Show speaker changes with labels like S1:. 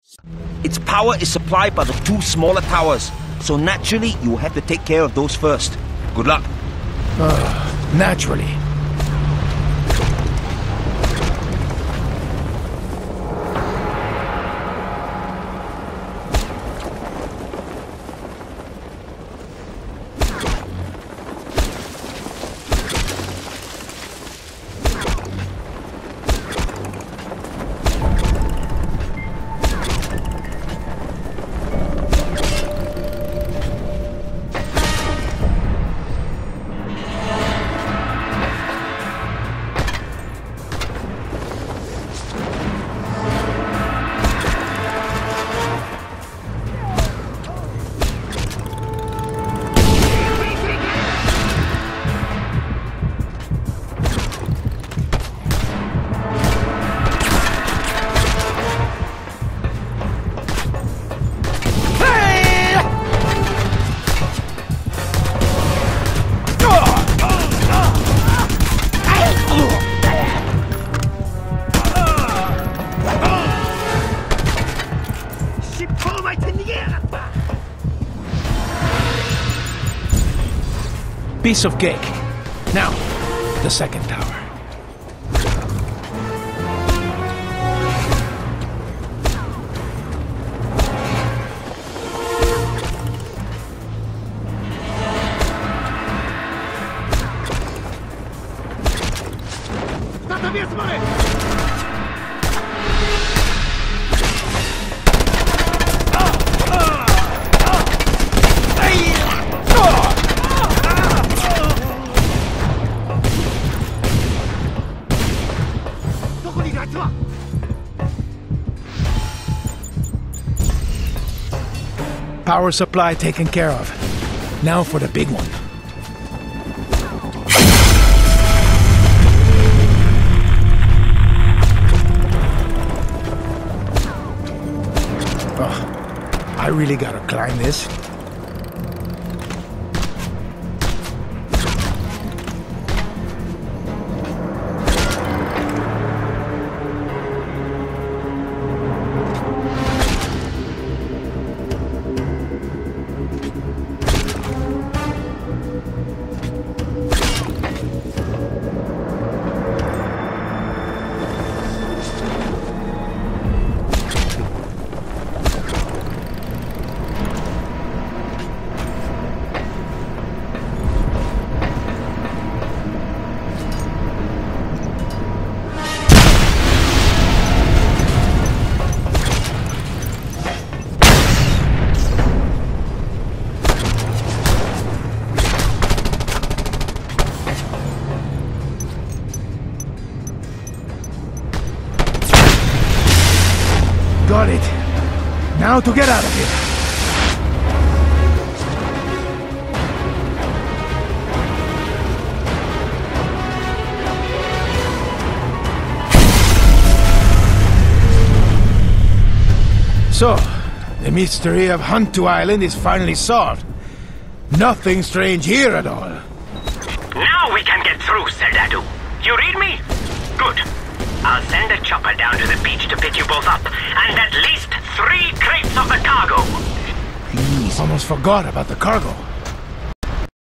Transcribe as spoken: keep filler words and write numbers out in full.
S1: Its power is supplied by the two smaller towers, so naturally you will have to take care of those first. Good luck.
S2: Uh, naturally. Piece of cake. Now, the second tower. Power supply taken care of. Now for the big one. Oh, I really gotta climb this. Got it. Now to get out of here. So, the mystery of Hantu Island is finally solved. Nothing strange here at all.
S3: Now we can get through, Serdadu. You read me? Good. I'll send a chopper down to the beach to pick you both up, and at least three crates of the cargo.
S1: Please.
S2: Almost forgot about the cargo.